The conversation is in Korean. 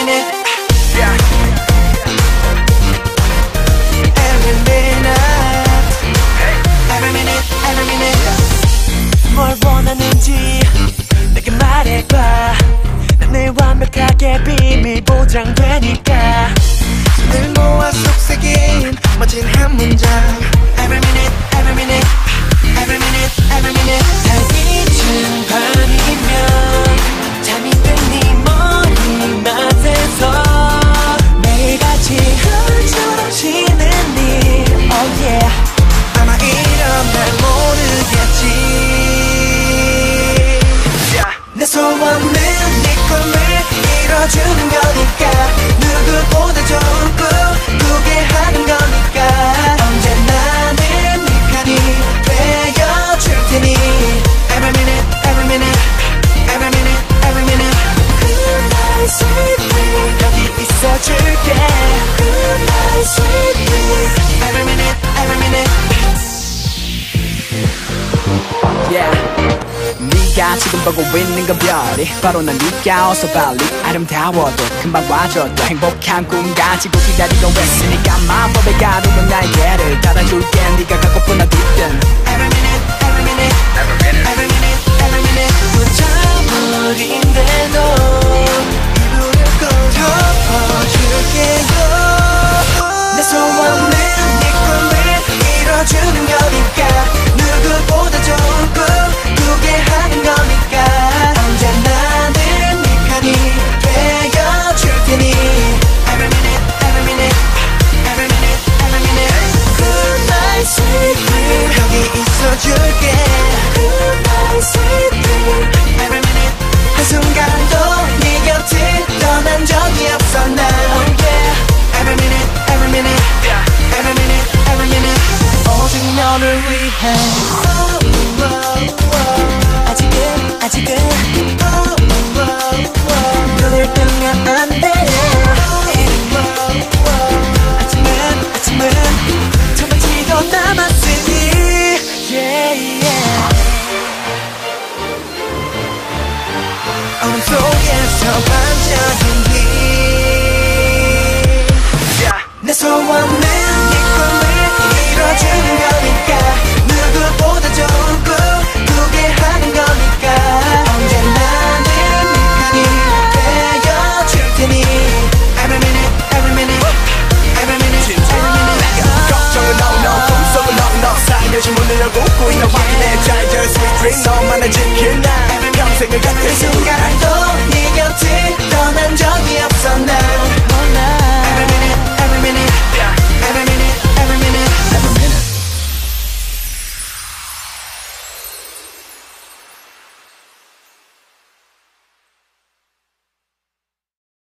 minute, yeah. Every minute, every minute, every minute. 뭘 원하는지 내게 말해봐. 난 늘 완벽하게 비밀 보장되니까. 손을 모아 속삭인 멋진 한 문장. Every minute, every minute, every minute, every minute. 달빛은 밤이면 잠이 든 네 머리맡에서 매일같이 흩어지는 일. Oh yeah. 아마 이런 날 모르겠지. Yeah. 내 소원은 네 꿈을 이뤄주는 거니까. 누구보다 좋은 꿈 꾸게 하는 거니까. 언제나 내 편이 되어줄 테니. Every minute, every minute, every minute, every minute. Good night, sweet dream. 여기 있어줄게. Good night, sweet dream. Every minute, every minute. Yeah. 네가 지금 보고 있는 건 별이 바로 난 네가 어서 빨리 아름다워도 금방 와줘도 행복한 꿈 가지고 기다리고 있으니까 마법의 가루로 날개를 달아줄게. 네가 갖고픈 어디든 Every minute, every minute, every minute, every minute, every minute. 놓쳐버린대도 이불을 꼭 덮어줄게요. 내 소원은 네 꿈을 이뤄주는 거니까. 누구보다 좋은 꿈 꾸게 하는 거니까. 언제나 늘 네 편이 되어줄 테니. Every minute, every minute, every minute, every minute. Good night, sweet dream. 여기 있어줄게. Good night, sweet dream. Every minute. 한순간도 네 곁을 떠난 적이 없어 난. Oh yeah. Every minute, every minute, every minute, every minute. 오직 너를 위해. 아직은 눈을 뜨면 안 돼. 아침은 저마치도 남았으니. Yeah, yeah. 어둠 속에서 반짝인 빛. Yeah. 내 소원은 네 꿈을 이뤄주는 거니까. 누구보다 좋은 꿈 꾸게 하는 거니까. 언제나 늘 네 편이 되어줄 테니. Every minute, every minute, every minute, every minute. 걱정은 no, 꿈속은 no. 살며시 문을 열고 웃고 있는 확인해 잘 될 sweet dream. 너만을 지킬